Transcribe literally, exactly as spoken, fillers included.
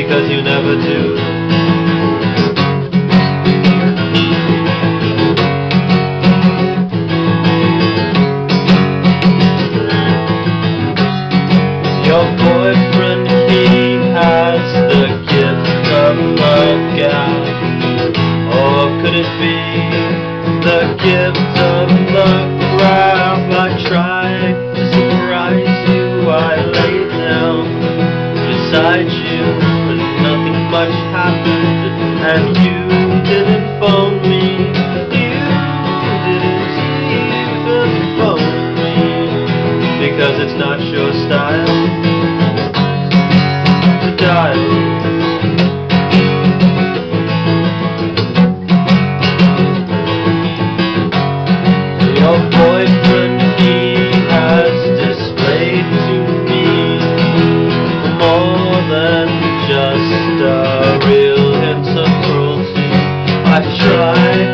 because you never do. Your boyfriend, he has the gift of the gab. Or could it be the gift of the grab? I tried to surprise you, I lay down beside you, but nothing much happened, and you didn't phone me. You didn't even phone me, because it's not your style to dial. Your boyfriend, he has displayed to me more than just a real hint of cruelty. I've tried